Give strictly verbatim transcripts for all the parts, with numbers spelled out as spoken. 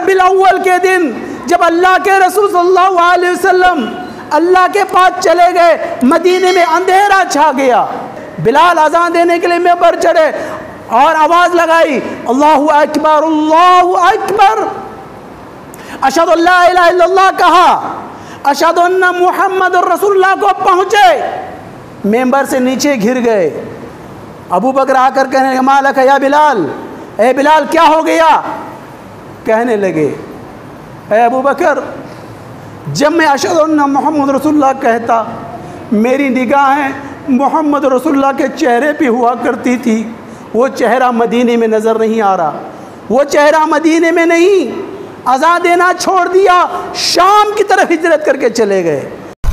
रब्बिल अव्वल के दिन जब अल्लाह के रसूल सल्लल्लाहु अलैहि वसल्लम अल्लाह के पास चले गए, मदीने में अंधेरा छा गया। बिलाल अजान देने के लिए मिंबर चढ़े और आवाज़ लगाई, अल्लाहु अकबर अल्लाहु अकबर, अशहदु अल्ला इलाहा इल्लल्लाह कहा, अशहदु अन्ना मुहम्मदुर रसूलुल्लाह को पहुँचे, मिंबर से नीचे गिर गए। अबू बकर आकर कहने लगे, मालक या बिलाल, ए बिलाल क्या हो गया? कहने लगे, ए अबू बकर, जब मैं अशहदु अन्ना मुहम्मद रसूलुल्लाह कहता, मेरी निगाहें मोहम्मद रसूलुल्लाह के चेहरे पे हुआ करती थी। वो चेहरा मदीने में नज़र नहीं आ रहा, वो चेहरा मदीने में नहीं। अज़ान देना छोड़ दिया, शाम की तरफ हिजरत करके चले गए।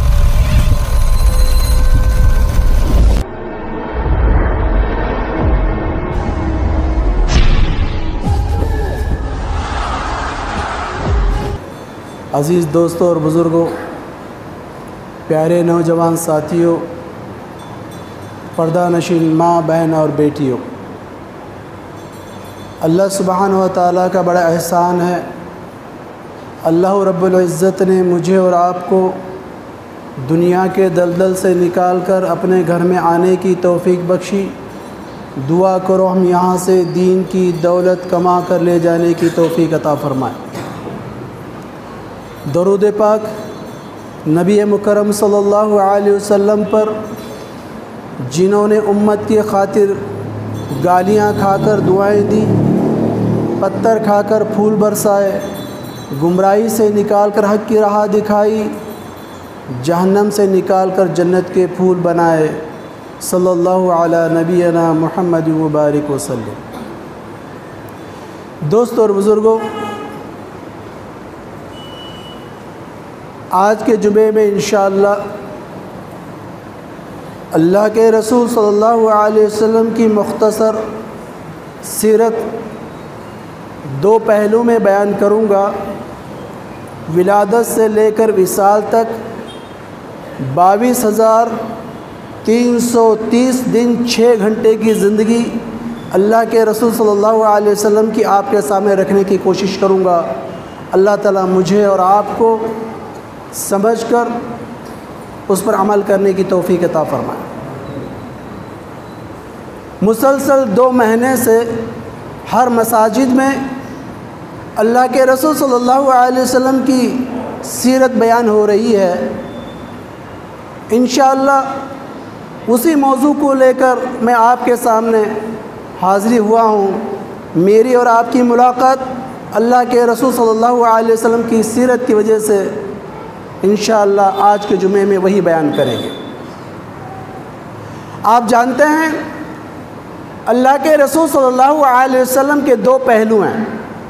अज़ीज़ दोस्तों और बुज़ुर्गों, प्यारे नौजवान साथियों, पर्दा नशीन माँ बहन और बेटियों, अल्लाह सुब्हानहु व तआला का बड़ा एहसान है। अल्लाह रब्बुल इज़्ज़त ने मुझे और आपको दुनिया के दलदल से निकाल कर अपने घर में आने की तौफ़ीक बख्शी। दुआ करो हम यहाँ से दीन की दौलत कमा कर ले जाने की तौफ़ीक अता फ़रमाए। दरूद पाक नबी मुकर्रम सल्लल्लाहु अलैहि वसल्लम पर, जिन्होंने उम्मत की खातिर गालियाँ खाकर दुआएं दी, पत्थर खाकर फूल बरसाए, गुमराही से निकाल कर हक़ की राह दिखाई, जहन्नम से निकाल कर जन्नत के फूल बनाए, सल्लल्लाहु अला नबीना मुहम्मद व बारिक वसल्लम। दोस्तों और बुज़ुर्गों, आज के जुमे में इंशाअल्लाह अल्लाह के रसूल सल्लल्लाहु अलैहि वसल्लम की मुख्तसर सीरत दो पहलू में बयान करूँगा। विलादत से लेकर विसाल तक बाईस हज़ार तीन सौ तीस दिन छः घंटे की ज़िंदगी अल्लाह के रसूल सल्लल्लाहु अलैहि वसल्लम की आपके सामने रखने की कोशिश करूँगा। अल्लाह ताला मुझे और आपको समझकर उस पर अमल करने की तौफ़ीक अता फ़रमाए। मुसलसल दो महीने से हर मसाजिद में अल्लाह के रसूल सल्लल्लाहु अलैहि वसल्लम की सीरत बयान हो रही है। इंशाअल्लाह उसी मौजू को लेकर मैं आपके सामने हाज़िर हुआ हूँ। मेरी और आपकी मुलाकात अल्लाह के रसूल सल्लल्लाहु अलैहि वसल्लम की सीरत की वजह से इंशाअल्लाह आज के जुमे में वही बयान करेंगे। आप जानते हैं अल्लाह के रसूल सल्लल्लाहु अलैहि वसल्लम के दो पहलू हैं।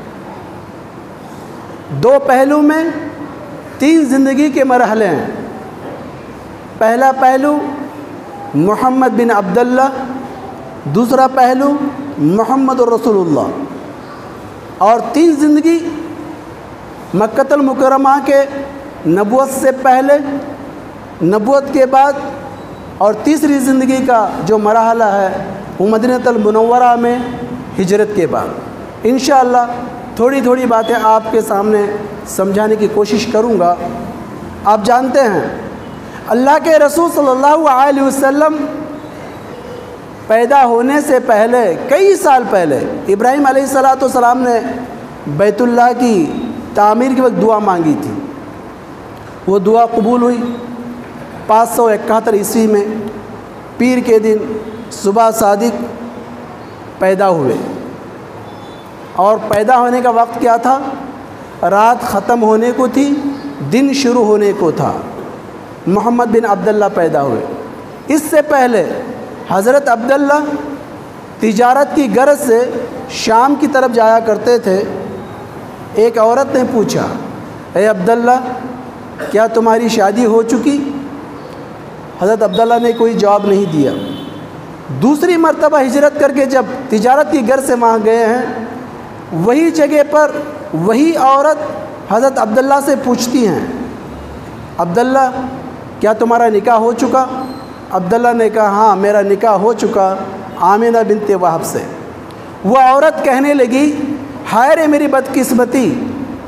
दो पहलू में तीन ज़िंदगी के मरहले हैं। पहला पहलू मोहम्मद बिन अब्दुल्लाह, दूसरा पहलू मोहम्मद रसूलुल्लाह, और तीन ज़िंदगी मक्कतुल मुकर्रमा के नबुवत से पहले, नबुवत के बाद, और तीसरी ज़िंदगी का जो मरहला है वो मदीनतुल मुनव्वरा में हिजरत के बाद। इंशाअल्लाह थोड़ी थोड़ी बातें आपके सामने समझाने की कोशिश करूँगा। आप जानते हैं अल्लाह के रसूल सल्लल्लाहु अलैहि वसल्लम पैदा होने से पहले, कई साल पहले, इब्राहीम अलैहिस्सलातु वस्सलाम ने बैतुल्लाह की तामीर के वक्त दुआ मांगी थी। वो दुआ कबूल हुई। पाँच सौ इकहत्तर ईस्वी में पीर के दिन सुबह सादिक पैदा हुए, और पैदा होने का वक्त क्या था? रात ख़त्म होने को थी, दिन शुरू होने को था। मोहम्मद बिन अब्दुल्लाह पैदा हुए। इससे पहले हज़रत अब्दुल्लाह तिजारत की गरज से शाम की तरफ जाया करते थे। एक औरत ने पूछा, ए अब्दुल्लाह, क्या तुम्हारी शादी हो चुकी? हज़रत अब्दुल्लाह ने कोई जवाब नहीं दिया। दूसरी मर्तबा हिजरत करके जब तिजारत की गर्ज से वहाँ गए हैं, वही जगह पर वही औरत हज़रत अब्दुल्लाह से पूछती हैं, अब्दुल्लाह क्या तुम्हारा निकाह हो चुका? अब्दुल्लाह ने कहा, हाँ मेरा निकाह हो चुका आमिना बिनते वहब से। वह औरत कहने लगी, हाय रे मेरी बदकिस्मती,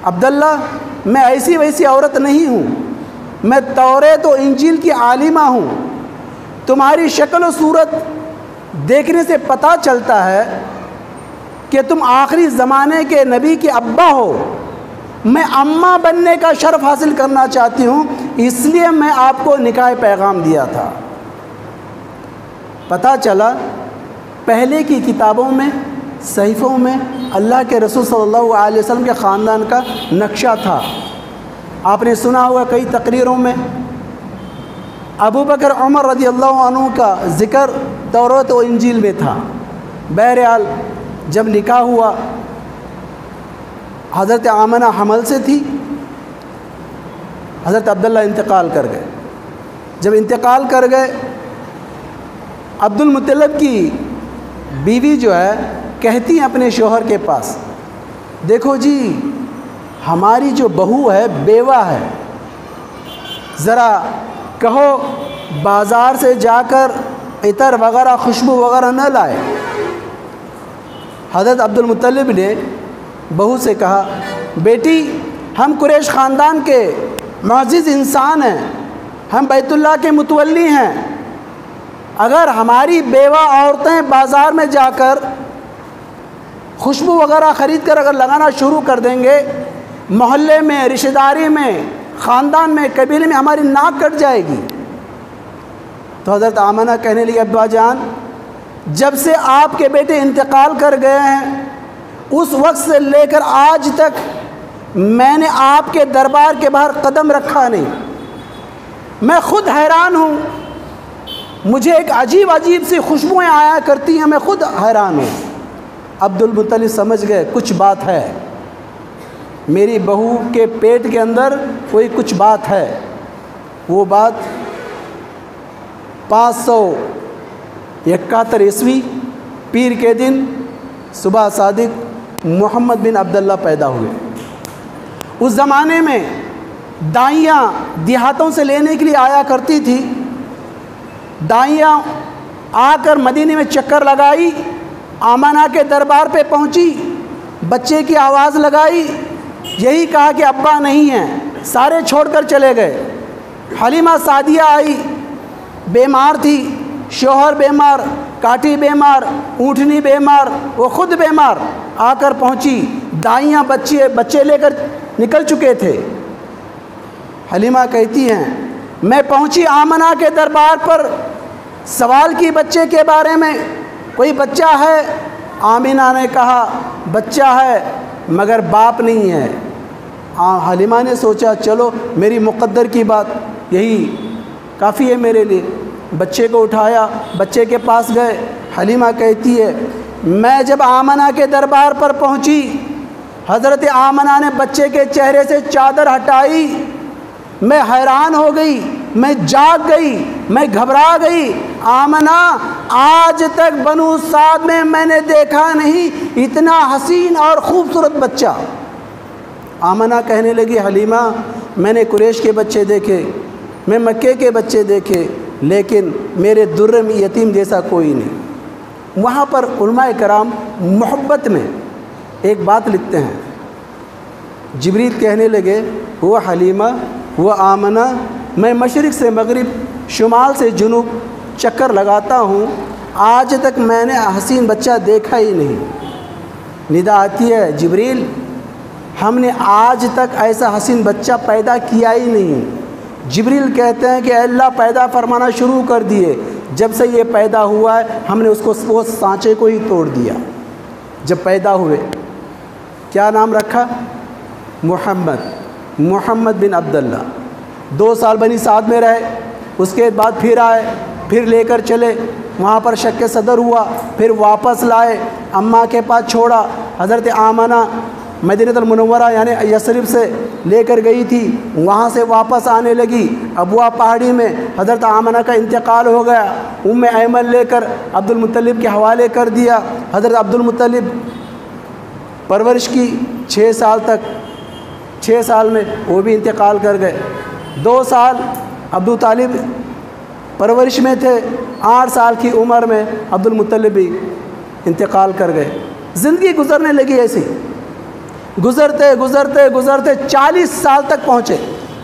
عبداللہ میں ایسی ویسی عورت نہیں ہوں، میں توریت و انجیل کی عالمہ ہوں، تمہاری شکل و صورت دیکھنے سے پتہ چلتا ہے کہ تم آخری زمانے کے نبی کے ابا ہو، میں اماں بننے کا شرف حاصل کرنا چاہتی ہوں، اس لیے میں آپ کو نکاح پیغام دیا تھا۔ پتہ چلا پہلے کی کتابوں میں، صحیفوں میں اللہ کے رسول صلی اللہ علیہ وسلم کے خاندان کا نقشہ تھا۔ آپ نے سنا ہوگا کئی تقریروں میں ابو بکر عمر رضی اللہ عنہ کا ذکر توریت و انجیل میں تھا۔ بہرحال جب نکاح ہوا، حضرت آمنہ حمل سے تھی، حضرت عبداللہ انتقال کر گئے۔ جب انتقال کر گئے، عبد المطلب کی بیوی جو ہے کہتی ہیں اپنے شوہر کے پاس، دیکھو جی ہماری جو بہو ہے بیوہ ہے، ذرا کہو بازار سے جا کر عطر وغیرہ خوشبو وغیرہ نہ لائے۔ حضرت عبد المطلب نے بہو سے کہا، بیٹی ہم قریش خاندان کے معزز انسان ہیں، ہم بیت اللہ کے متولی ہیں، اگر ہماری بیوہ عورتیں بازار میں جا کر خوشبو وغیرہ خرید کر اگر لگانا شروع کر دیں گے، محلے میں، رشتہ داری میں، خاندان میں، قبیلے میں ہماری ناک کٹ جائے گی۔ تو حضرت آمنہ کہنے لگی، ابا جان جب سے آپ کے بیٹے انتقال کر گئے ہیں اس وقت سے لے کر آج تک میں نے آپ کے دربار کے باہر قدم رکھا نہیں، میں خود حیران ہوں، مجھے ایک عجیب عجیب سی خوشبوئیں آیا کرتی ہیں، میں خود حیران ہوں۔ عبد المطلب سمجھ گئے کچھ بات ہے، میری بہو کے پیٹ کے اندر کوئی کچھ بات ہے۔ وہ بات پانچ سو اکہتر عیسوی پیر کے دن صبح صادق محمد بن عبداللہ پیدا ہوئے۔ اس زمانے میں دائیاں دیہاتوں سے لینے کے لیے آیا کرتی تھی، دائیاں آ کر مدینے میں چکر لگائی، آمنہ کے دربار پہ پہنچی، بچے کی آواز لگائی، یہی کہا کہ ابا نہیں ہیں، سارے چھوڑ کر چلے گئے۔ حلیمہ سعدیہ آئی، بیمار تھی، شوہر بیمار، کاٹی بیمار، اونٹنی بیمار، وہ خود بیمار، آ کر پہنچی، دائیاں بچے بچے لے کر نکل چکے تھے۔ حلیمہ کہتی ہیں میں پہنچی آمنہ کے دربار پر، سوال کی بچے کے بارے میں، کوئی بچہ ہے؟ آمنہ نے کہا بچہ ہے مگر باپ نہیں ہے۔ حلیمہ نے سوچا چلو میری مقدر کی بات یہی کافی ہے میرے لیے، بچے کو اٹھایا، بچے کے پاس گئے۔ حلیمہ کہتی ہے میں جب آمنہ کے دربار پر پہنچی، حضرت آمنہ نے بچے کے چہرے سے چادر ہٹائی، میں حیران ہو گئی، میں جاگ گئی، میں گھبرا گئی۔ آمنہ آج تک بنو سعد میں میں نے دیکھا نہیں اتنا حسین اور خوبصورت بچہ۔ آمنہ کہنے لگی حلیمہ میں نے قریش کے بچے دیکھے، میں مکے کے بچے دیکھے، لیکن میرے در یتیم جیسا کوئی نہیں۔ وہاں پر علماء کرام محبت میں ایک بات لکھتے ہیں، جبریل کہنے لگے وہ حلیمہ وہ آمنہ میں مشرق سے مغرب، شمال سے جنوب چکر لگاتا ہوں، آج تک میں نے حسین بچہ دیکھا ہی نہیں۔ ندا آتی ہے جبریل ہم نے آج تک ایسا حسین بچہ پیدا کیا ہی نہیں۔ جبریل کہتے ہیں کہ اے اللہ پیدا فرمانا شروع کر دیے، جب سے یہ پیدا ہوا ہے ہم نے اس کو وہ سانچے کو ہی توڑ دیا۔ جب پیدا ہوئے کیا نام رکھا؟ محمد، محمد بن عبداللہ۔ دو سال بنی سعد میں رہے، اس کے بعد پھر آئے، پھر لے کر چلے، وہاں پر شک صدر ہوا، پھر واپس لائے، اماں کے پاس چھوڑا۔ حضرت آمنہ مدینہ المنورہ یعنی یثرب سے لے کر گئی تھی، وہاں سے واپس آنے لگی، ابوا پہاڑی میں حضرت آمنہ کا انتقال ہو گیا، ام ایمن لے کر عبد المطلب کے حوالے کر دیا۔ حضرت عبد المطلب پرورش کی چھ سال تک، چھ سال میں وہ بھی انتقال کر گئے۔ دو سال ابو طالب پرورش میں تھے، آٹھ سال کی عمر میں عبد المطلب بھی انتقال کر گئے۔ زندگی گزرنے لگی ایسی۔ گزرتے گزرتے گزرتے چالیس سال تک پہنچے.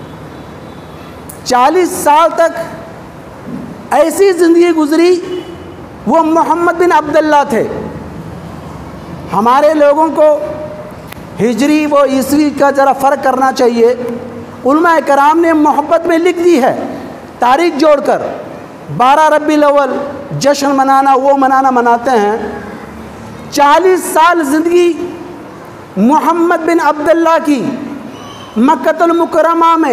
چالیس سال تک ایسی زندگی گزری. وہ محمد بن عبداللہ تھے. ہمارے لوگوں کو ہجری و عیسوی کا ذرا فرق کرنا چاہیے. علماء کرام نے محبت میں لکھ دی ہے تاریخ جوڑ کر. بارہ ربیع الاول جشن منانا وہ منانا مناتے ہیں. چالیس سال زندگی محمد بن عبداللہ کی مکہ المکرمہ میں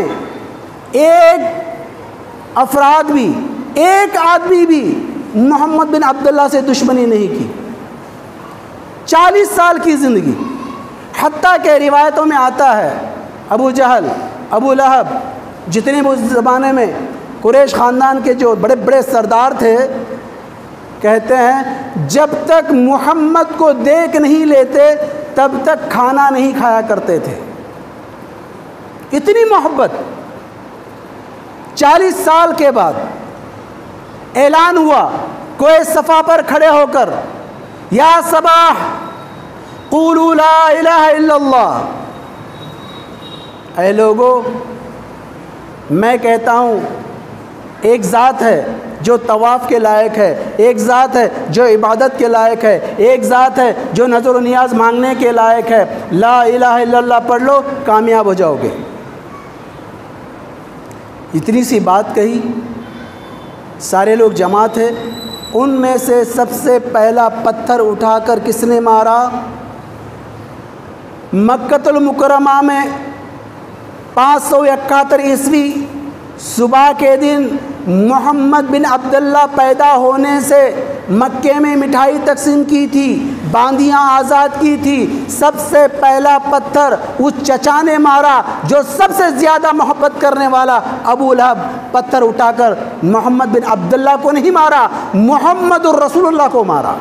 ایک افراد بھی ایک آدمی بھی محمد بن عبداللہ سے دشمنی نہیں کی. چالیس سال کی زندگی. حتیٰ کہ روایتوں میں آتا ہے ابو جہل ابو لہب جتنے بھی اس زمانے میں قریش خاندان کے جو بڑے بڑے سردار تھے کہتے ہیں جب تک محمد کو دیکھ نہیں لیتے تب تک کھانا نہیں کھایا کرتے تھے. اتنی محبت. چالیس سال کے بعد اعلان ہوا کوہ صفا پر کھڑے ہو کر یا صباح قولوا لا الہ الا اللہ. اے لوگو میں کہتا ہوں ایک ذات ہے جو طواف کے لائق ہے, ایک ذات ہے جو عبادت کے لائق ہے, ایک ذات ہے جو نظر و نیاز مانگنے کے لائق ہے. لا الہ الا اللہ پڑھ لو کامیاب ہو جاؤ گے. اتنی سی بات کہی. سارے لوگ جمع تھے. ان میں سے سب سے پہلا پتھر اٹھا کر کس نے مارا؟ مکہ المکرمہ میں پانچ سو اکہتر عیسوی صبح کے دن محمد بن عبداللہ پیدا ہونے سے مکے میں مٹھائی تقسیم کی تھی, باندیاں آزاد کی تھی. سب سے پہلا پتھر اس چچا نے مارا جو سب سے زیادہ محبت کرنے والا ابو لہب. پتھر اٹھا کر محمد بن عبداللہ کو نہیں مارا, محمد الرسول اللہ کو مارا.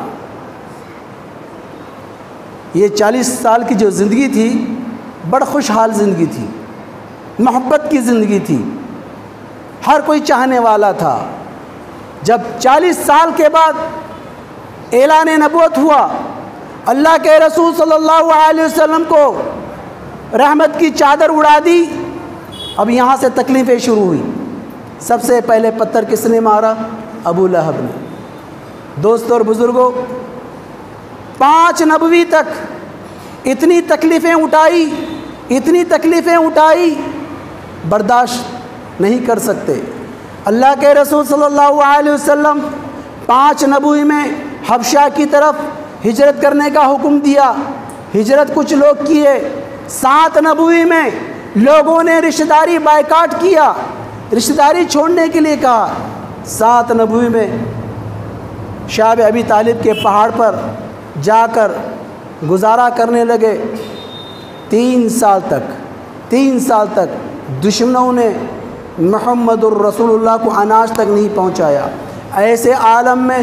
یہ چالیس سال کی جو زندگی تھی بڑا خوشحال زندگی تھی, محبت کی زندگی تھی, ہر کوئی چاہنے والا تھا. جب چالیس سال کے بعد اعلان نبوت ہوا, اللہ کے رسول صلی اللہ علیہ وسلم کو رحمت کی چادر اڑا دی. اب یہاں سے تکلیفیں شروع ہوئی. سب سے پہلے پتھر کس نے مارا؟ ابو لہب نے. دوستوں اور بزرگوں, پانچ نبوی تک اتنی تکلیفیں اٹھائی اتنی تکلیفیں اٹھائی برداشت نہیں کر سکتے. اللہ کے رسول صلی اللہ علیہ وسلم پانچ نبوی میں حبشہ کی طرف ہجرت کرنے کا حکم دیا. ہجرت کچھ لوگ کیے. سات نبوی میں لوگوں نے رشتہ داری بائیکاٹ کیا, رشتہ داری چھوڑنے کے لیے کہا. سات نبوی میں شعب ابی طالب کے پہاڑ پر جا کر گزارا کرنے لگے. تین سال تک تین سال تک دشمنوں نے محمد الرسول اللہ کو اناج تک نہیں پہنچایا. ایسے عالم میں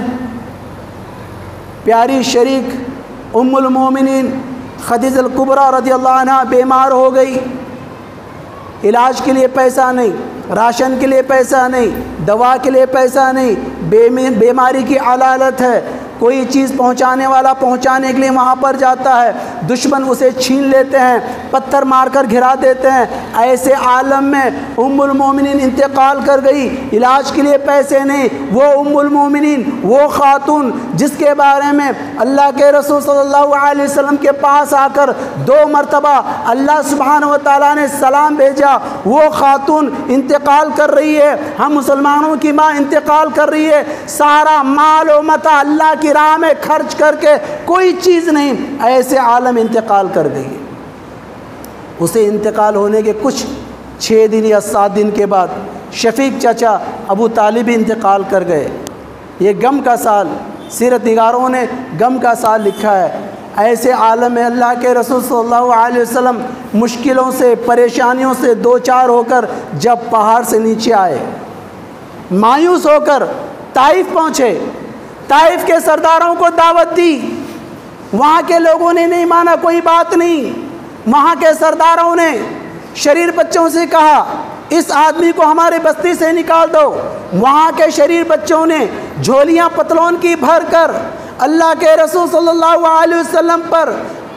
پیاری شریک ام المومنین خدیجہ الکبریٰ رضی اللہ عنہ بیمار ہو گئی. علاج کے لیے پیسہ نہیں, راشن کے لیے پیسہ نہیں, دوا کے لیے پیسہ نہیں, بیماری کی علالت ہے. کوئی چیز پہنچانے والا پہنچانے کے لیے وہاں پر جاتا ہے, دشمن اسے چھین لیتے ہیں, پتھر مار کر گھرا دیتے ہیں. ایسے عالم میں ام المومنین انتقال کر گئی. علاج کے لیے پیسے نہیں. وہ ام المومنین, وہ خاتون جس کے بارے میں اللہ کے رسول صلی اللہ علیہ وسلم کے پاس آ کر دو مرتبہ اللہ سبحانہ و تعالیٰ نے سلام بھیجا, وہ خاتون انتقال کر رہی ہے. ہم مسلمانوں کی ماں انتقال کر رہی ہے. سارا مال و متاع اللہ کی راہ میں خرچ کر کے کوئی چیز نہیں, ایسے عالم انتقال کر گئی. اسے انتقال ہونے کے کچھ چھ دن یا سات دن کے بعد شفیق چچا ابو طالب انتقال کر گئے. یہ غم کا سال, سیرت نگاروں نے غم کا سال لکھا ہے. ایسے عالم میں اللہ کے رسول صلی اللہ علیہ وسلم مشکلوں سے پریشانیوں سے دو چار ہو کر جب پہاڑ سے نیچے آئے, مایوس ہو کر طائف پہنچے. طائف کے سرداروں کو دعوت دی. وہاں کے لوگوں نے نہیں مانا, کوئی بات نہیں. وہاں کے سرداروں نے شریر بچوں سے کہا اس آدمی کو ہمارے بستی سے نکال دو. وہاں کے شریر بچوں نے جھولیاں پتلون کی بھر کر اللہ کے رسول صلی اللہ علیہ وسلم پر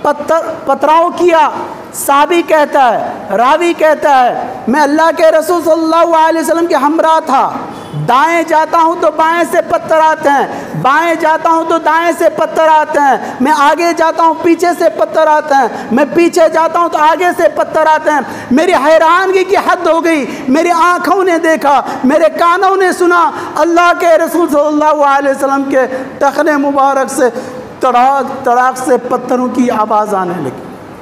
پتھر پتھراؤ کیا۔ صحابی کہتا ہے، راوی کہتا ہے، میں اللہ کے رسول صلی اللہ علیہ وسلم کے ہمراہ تھا، دائیں جاتا ہوں تو بائیں سے پتھر آتے ہیں، بائیں جاتا ہوں تو دائیں سے پتھر آتے ہیں، میں آگے جاتا ہوں پیچھے سے پتھر آتے ہیں، میں پیچھے جاتا ہوں تو آگے سے پتھر آتے ہیں۔ میری حیرانگی کی حد ہو گئی، میری آنکھوں نے دیکھا، میرے کانوں نے سنا، اللہ کے رسول صلی اللہ علیہ وسلم کے ٹخنے مبارک سے تڑاک تڑاک سے پتھروں کی آواز آنے لگی۔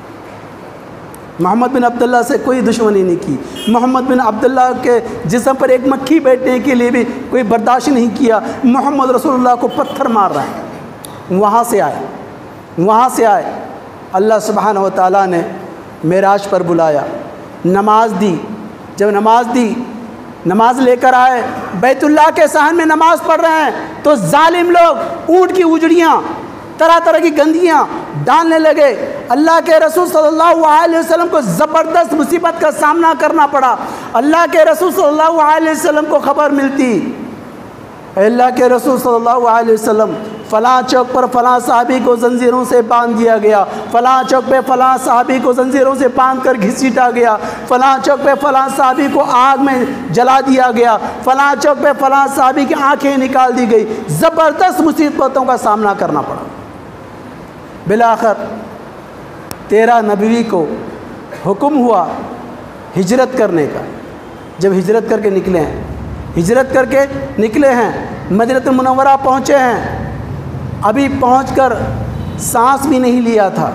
محمد بن عبداللہ سے کوئی دشمنی نہیں کی، محمد بن عبداللہ کے جسم پر ایک مکھی بیٹھنے کے لیے بھی کوئی برداشت نہیں کیا۔ محمد رسول اللہ کو پتھر مار رہا ہے۔ وہاں سے آئے وہاں سے آئے اللہ سبحانہ و تعالیٰ نے معراج پر بلایا، نماز دی۔ جب نماز دی، نماز لے کر آئے، بیت اللہ کے صحن میں نماز پڑھ رہے ہیں تو ظالم لوگ اونٹ کی اجڑیاں، طرح طرح کی گندیاں ڈالنے لگے۔ اللہ کے رسول صلی اللہ علیہ وسلم کو زبردست مصیبت کا سامنا کرنا پڑا۔ اللہ کے رسول صلی اللہ علیہ وسلم کو خبر ملتی، اللہ کے رسول صلی اللہ علیہ وسلم فلاں چوک پر فلاں صحابی کو زنجیروں سے باندھ دیا گیا، فلاں چوک پہ فلاں صحابی کو زنجیروں سے باندھ کر گھسیٹا گیا، فلاں چوک پہ فلاں صحابی کو آگ میں جلا دیا گیا، فلاں چوک پہ فلاں صحابی کی آنکھیں نکال دی گئی۔ زبردست مصیبتوں کا سامنا کرنا پڑا۔ بالآخر تیرہ نبوی کو حکم ہوا ہجرت کرنے کا۔ جب ہجرت کر کے نکلے ہیں ہجرت کر کے نکلے ہیں مدینہ منورہ پہنچے ہیں، ابھی پہنچ کر سانس بھی نہیں لیا تھا،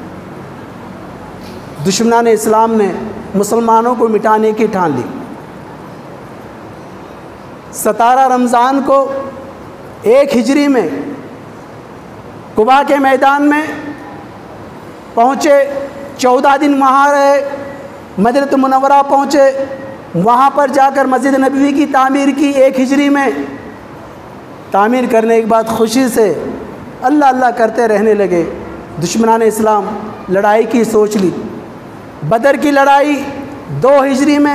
دشمنان اسلام نے مسلمانوں کو مٹانے کی ٹھان لی۔ ستارہ رمضان کو ایک ہجری میں قباء کے میدان میں پہنچے، چودہ دن وہاں رہے، مدینہ منورہ پہنچے، وہاں پر جا کر مسجد نبوی کی تعمیر کی ایک ہجری میں۔ تعمیر کرنے کے بعد خوشی سے اللہ اللہ کرتے رہنے لگے۔ دشمنان اسلام لڑائی کی سوچ لی۔ بدر کی لڑائی دو ہجری میں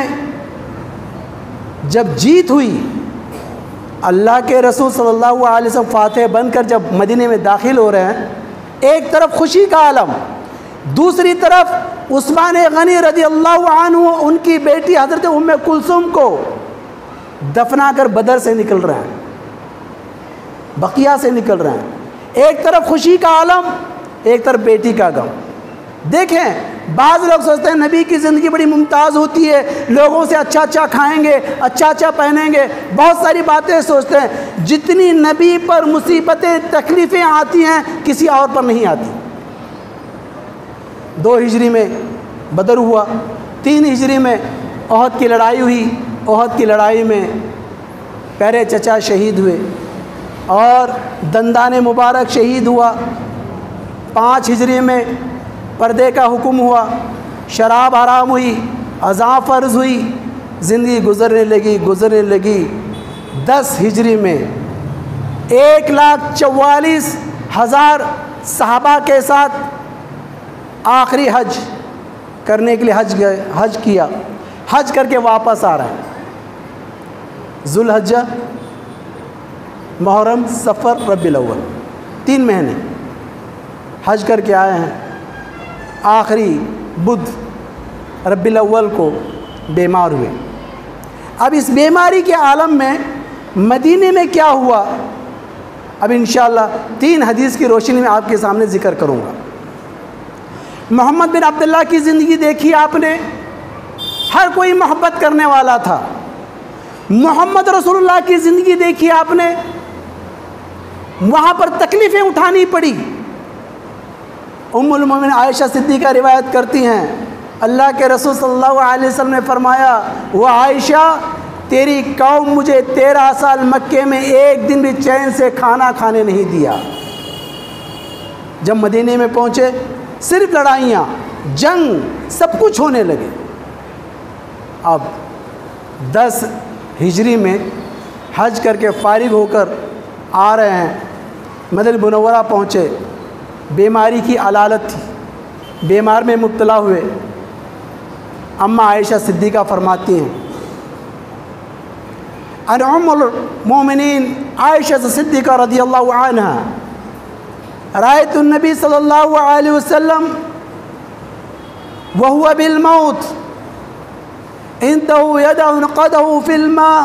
جب جیت ہوئی، اللہ کے رسول صلی اللہ علیہ وسلم فاتح بن کر جب مدینے میں داخل ہو رہے ہیں، ایک طرف خوشی کا عالم، دوسری طرف عثمان غنی رضی اللہ عنہ ان کی بیٹی حضرت ام کلثوم کو دفنا کر بدر سے نکل رہے ہیں، بقیہ سے نکل رہے ہیں۔ ایک طرف خوشی کا عالم، ایک طرف بیٹی کا غم۔ دیکھیں، بعض لوگ سوچتے ہیں نبی کی زندگی بڑی ممتاز ہوتی ہے، لوگوں سے اچھا اچھا کھائیں گے، اچھا اچھا پہنیں گے، بہت ساری باتیں سوچتے ہیں۔ جتنی نبی پر مصیبتیں تکلیفیں آتی ہیں کسی اور پر نہیں آتی۔ دو ہجری میں بدر ہوا، تین ہجری میں احد کی لڑائی ہوئی۔ احد کی لڑائی میں پیارے چچا شہید ہوئے اور دندان مبارک شہید ہوا۔ پانچ ہجری میں پردے کا حکم ہوا، شراب حرام ہوئی، اذان فرض ہوئی، زندگی گزرنے لگی گزرنے لگی۔ دس ہجری میں ایک لاکھ چوالیس ہزار صحابہ کے ساتھ آخری حج کرنے کے لیے حج گئے حج کیا، حج کر کے واپس آ رہے ہیں۔ ذوالحجہ، محرم، صفر، ربیع الاول، تین مہینے حج کر کے آئے ہیں۔ آخری بدھ ربیع الاول کو بیمار ہوئے۔ اب اس بیماری کے عالم میں مدینے میں کیا ہوا، اب انشاءاللہ تین حدیث کی روشنی میں آپ کے سامنے ذکر کروں گا۔ محمد بن عبداللہ کی زندگی دیکھی آپ نے، ہر کوئی محبت کرنے والا تھا۔ محمد رسول اللہ کی زندگی دیکھی آپ نے، وہاں پر تکلیفیں اٹھانی پڑی۔ ام المومنین عائشہ صدیقہ روایت کرتی ہیں، اللہ کے رسول صلی اللہ علیہ وسلم نے فرمایا، وہ عائشہ تیری قوم مجھے تیرہ سال مکے میں ایک دن بھی چین سے کھانا کھانے نہیں دیا۔ جب مدینے میں پہنچے صرف لڑائیاں، جنگ، سب کچھ ہونے لگے۔ اب دس ہجری میں حج کر کے فارغ ہو کر آ رہے ہیں، مدینہ منورہ پہنچے، بیماری کی علالت تھی، بیمار میں مبتلا ہوئے۔ اماں عائشہ صدیقہ فرماتی ہیں، ان ام المومنین عائشہ صدیقہ رضی اللہ عنہ رأيت النبي صلى الله عليه وسلم وهو بالموت عنده يده قده في الماء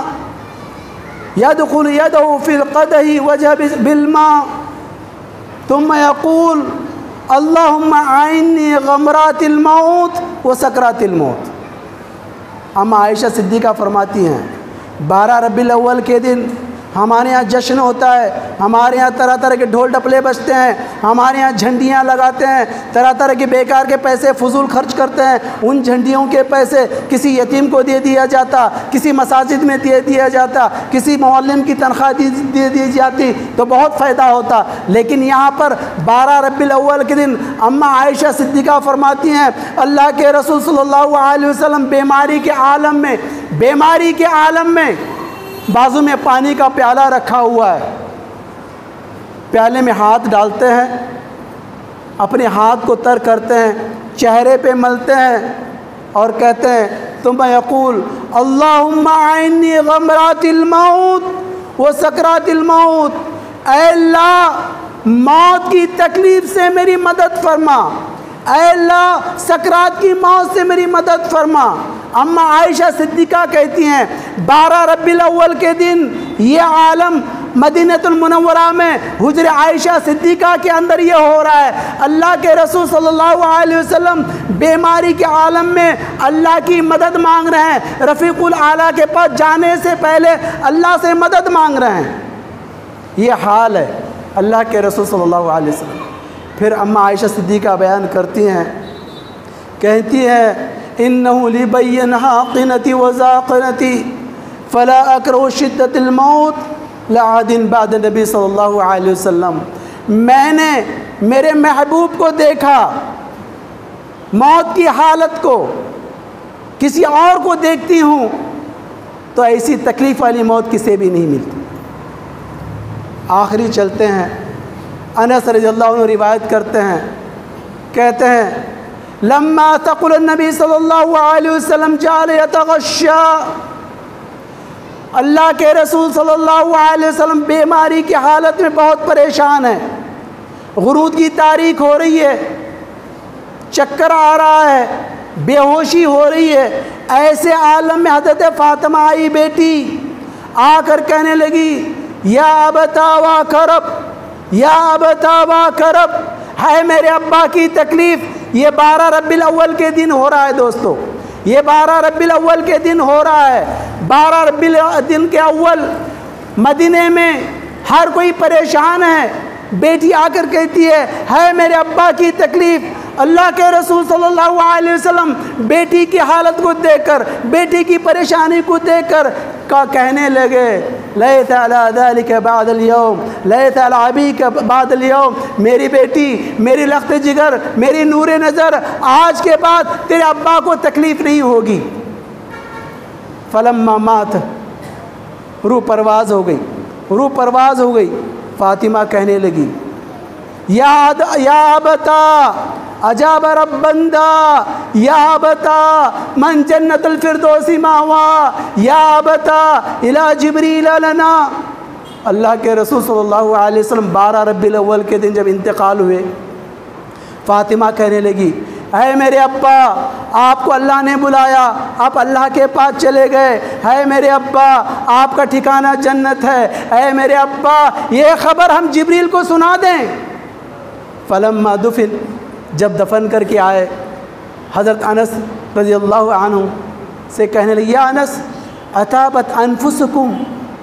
يدخل يده في القده وجه بالماء ثم يقول اللهم أعني غمرات الموت وسکرات الموت. اما عائشہ صدیقہ فرماتی ہیں بارہ ربیع الاول کے دن ہمارے یہاں جشن ہوتا ہے، ہمارے یہاں طرح طرح کے ڈھول ڈپلے بجتے ہیں، ہمارے یہاں جھنڈیاں لگاتے ہیں، طرح طرح کے بیکار کے پیسے فضول خرچ کرتے ہیں. ان جھنڈیوں کے پیسے کسی یتیم کو دے دیا جاتا، کسی مساجد میں دے دیا جاتا، کسی معلم کی تنخواہ دے دی جاتی تو بہت فائدہ ہوتا. لیکن یہاں پر بارہ ربیع الاول کے دن اماں عائشہ صدیقہ فرماتی ہیں اللہ کے رسول صلی اللہ علیہ وسلم بیماری کے عالم میں بیماری کے عالم میں بازو میں پانی کا پیالہ رکھا ہوا ہے، پیالے میں ہاتھ ڈالتے ہیں، اپنے ہاتھ کو تر کرتے ہیں، چہرے پہ ملتے ہیں اور کہتے ہیں ثم یقول اللہم اعنی غمرات الموت و سکرات الموت، اے اللہ موت کی تکلیف سے میری مدد فرما، اے اللہ سکرات کی موت سے میری مدد فرما. اما عائشہ صدیقہ کہتی ہیں بارہ ربیع الاول کے دن یہ عالم مدینہ المنورہ میں حجر عائشہ صدیقہ کے اندر یہ ہو رہا ہے. اللہ کے رسول صلی اللہ علیہ وسلم بیماری کے عالم میں اللہ کی مدد مانگ رہے ہیں، رفیق الاعلیٰ کے پاس جانے سے پہلے اللہ سے مدد مانگ رہے ہیں. یہ حال ہے اللہ کے رسول صلی اللہ علیہ وسلم. پھر اماں عائشہ صدیقہ بیان کرتی ہیں، کہتی ہیں انہو لبینہا قنتی وزاقنتی فلا اکرہ شدت الموت لعاد بعد نبی صلی اللہ علیہ وسلم. میں نے میرے محبوب کو دیکھا موت کی حالت کو، کسی اور کو دیکھتی ہوں تو ایسی تکلیف والی موت کسی بھی نہیں ملتی. آخری چلتے ہیں، انس رضی اللہ عنہ روایت کرتے ہیں، کہتے ہیں لما ثقل النبی صلی اللہ علیہ وسلم جعل یتغشا، اللہ کے رسول صلی اللہ علیہ وسلم بیماری کی حالت میں بہت پریشان ہیں، غروب کی تاریک ہو رہی ہے، چکر آ رہا ہے، بے ہوشی ہو رہی ہے. ایسے عالم میں حضرت فاطمہ آئی بیٹی، آ کر کہنے لگی یا ابتا وا کرب، یا ابتا وا کرب، ہے میرے ابا کی تکلیف. یہ بارہ ربیع الاول کے دن ہو رہا ہے دوستو، یہ بارہ ربیع الاول کے دن ہو رہا ہے. بارہ ربیع دن کے اول مدینے میں ہر کوئی پریشان ہے. بیٹی آ کر کہتی ہے ہے میرے ابا کی تکلیف. اللہ کے رسول صلی اللہ علیہ وسلم بیٹی کی حالت کو دیکھ کر، بیٹی کی پریشانی کو دیکھ کر کا کہنے لگے لیت علی ذلک بعد اليوم، لیت علی ابیک بعد اليوم، میری بیٹی، میری لخت جگر، میری نور نظر، آج کے بعد تیرے ابا کو تکلیف نہیں ہوگی. فلما مات، روح پرواز ہو گئی، روح پرواز ہو گئی. فاطمہ کہنے لگی یا یا ابتا اجاب ربندا، یا ابتا من جنت الفردوس ماوا، یا ابتا الی جبریل لنا. اللہ کے رسول صلی اللہ علیہ وسلم بارہ ربیع الاول کے دن جب انتقال ہوئے، فاطمہ کہنے لگی اے میرے ابا، آپ کو اللہ نے بلایا، آپ اللہ کے پاس چلے گئے. اے میرے ابا، آپ کا ٹھکانہ جنت ہے. اے میرے ابا، یہ خبر ہم جبریل کو سنا دیں. فلما دفن، جب دفن کر کے آئے، حضرت انس رضی اللہ عنہ سے کہنے لگے یا انس اتابت انفسکم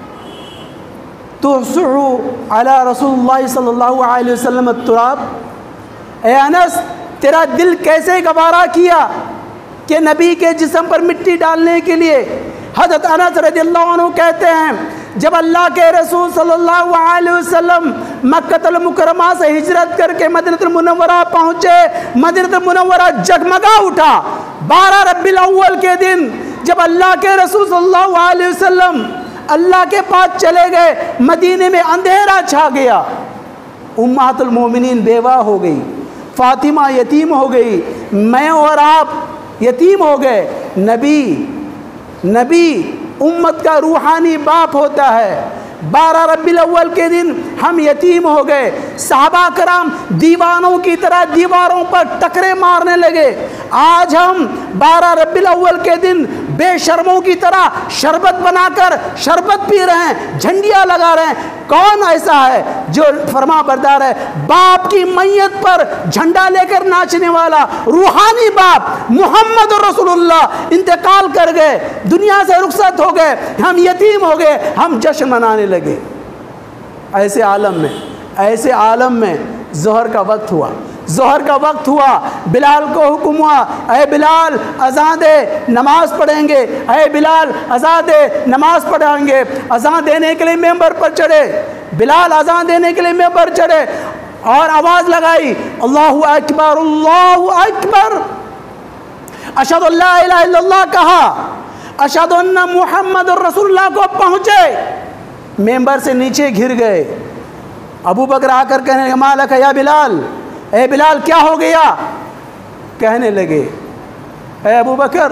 تحسعوا علی رسول اللہ صلی اللہ علیہ وسلم التراب. اے انس، تیرا دل کیسے گوارا کیا کہ نبی کے جسم پر مٹی ڈالنے کے لیے. حضرت انس رضی اللہ عنہ کہتے ہیں جب اللہ کے رسول صلی اللہ علیہ وسلم مکہ المکرمہ سے ہجرت کر کے مدینہ المنورہ پہنچے، مدینہ المنورہ جگمگا اٹھا. بارہ ربیع الاول کے دن جب اللہ کے رسول صلی اللہ علیہ وسلم اللہ کے پاس چلے گئے، مدینے میں اندھیرا چھا گیا. امہات المومنین بیوہ ہو گئی، فاطمہ یتیم ہو گئی، میں اور آپ یتیم ہو گئے. نبی نبی امت کا روحانی باپ ہوتا ہے، बारह रबीउल अव्वल के दिन हम यतीम हो गए। सहाबा कराम दीवानों की तरह दीवारों पर टकरे मारने लगे। आज हम बारह रबीउल अव्वल के दिन बेशर्मों की तरह शरबत बनाकर शरबत पी रहे हैं, झंडियाँ लगा रहे हैं। कौन ऐसा है जो फरमा बरदार है? बाप की मैयत पर झंडा लेकर नाचने वाला रूहानी बाप मोहम्मद रसूलुल्लाह इंतकाल कर गए, दुनिया से रुखसत हो गए, हम यतीम हो गए, हम जश्न मनाने लगे। ऐसे आलम में ऐसे आलम में ज़ोहर का वक्त हुआ। ज़ोहर का वक्त हुआ, बिलाल को हुक्म हुआ, अय बिलाल अज़ान दे, नमाज पढ़ेंगे। अय बिलाल अज़ान दे, नमाज पढ़ेंगे। अज़ान देने के लिए मेंबर पर चढ़े। बिलाल अज़ान देने के लिए मेंबर चढ़े और आवाज़ लगाई, अल्लाहु अकबर, अल्लाहु अकबर। अशहदु अल्ला इलाहा इल्लल्लाह कहा, अशहदु अन्ना मुहम्मदुर रसूलुल्लाह को पहुँचे। मेंबर से नीचे गिर गए। अबू बकर आकर कहने लगे, मालक या बिलाल, ए बिलाल क्या हो गया? कहने लगे, ए अबू बकर,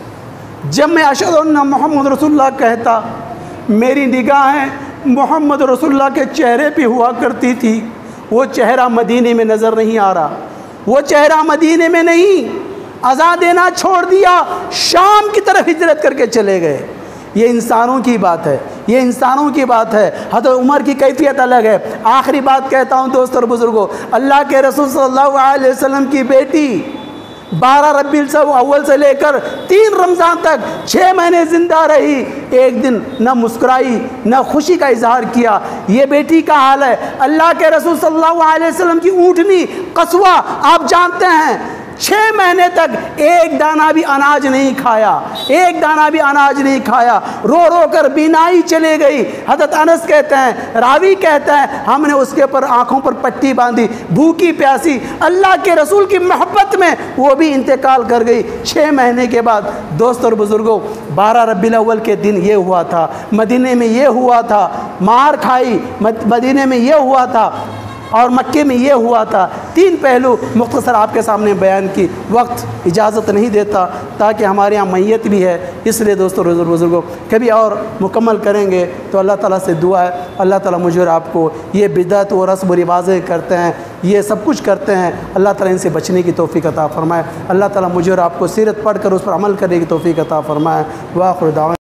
जब मैं अशहदु अन्ना मुहम्मद रसूलुल्लाह कहता, मेरी निगाहें मोहम्मद रसूलुल्लाह के चेहरे पे हुआ करती थी। वो चेहरा मदीने में नज़र नहीं आ रहा, वो चेहरा मदीने में नहीं। अज़ान देना छोड़ दिया, शाम की तरफ हिजरत करके चले गए। ये इंसानों की बात है, ये इंसानों की बात है। हज़रत उमर की कैफियत अलग है। आखिरी बात कहता हूँ दोस्त और बुज़ुर्गों, अल्लाह के रसूल सल्लल्लाहु अलैहि वसल्लम की बेटी बारह रबीउल अव्वल से लेकर तीन रमज़ान तक छः महीने ज़िंदा रही। एक दिन न मुस्कुराई, न खुशी का इजहार किया। ये बेटी का हाल है। अल्लाह के रसूल सल्लल्लाहु अलैहि वसल्लम की ऊँटनी कस्वा, आप जानते हैं, छः महीने तक एक दाना भी अनाज नहीं खाया, एक दाना भी अनाज नहीं खाया। रो रो कर बीनाई चले गई। हज़रत अनस कहते हैं, रावी कहते हैं, हमने उसके ऊपर आँखों पर पट्टी बांधी, भूखी प्यासी, अल्लाह के रसूल की मोहब्बत में वो भी इंतकाल कर गई छः महीने के बाद। दोस्त और बुज़ुर्गों, बारह रबीउल अव्वल के दिन ये हुआ था, मदीने में ये हुआ था, मार खाई मदीने में ये हुआ था और मक्के में ये हुआ था। तीन पहलू मुख्तसर आपके सामने बयान की, वक्त इजाज़त नहीं देता ताकि हमारे यहाँ मैयत भी है, इसलिए दोस्तों बुज़ुर्गों कभी और मुकम्मल करेंगे। तो अल्लाह ताला से दुआ है, अल्लाह ताला मुझे और आपको ये बिदअत और रस्म व रिवाज़ें करते हैं, ये सब कुछ करते हैं, अल्लाह ताला इनसे बचने की तौफ़ीक़ अता फ़रमाए। अल्लाह ताला मुझे और आपको सीरत पढ़ कर उस पर अमल करने की तौफ़ीक़ अता फ़रमाए। व आखिर दावा।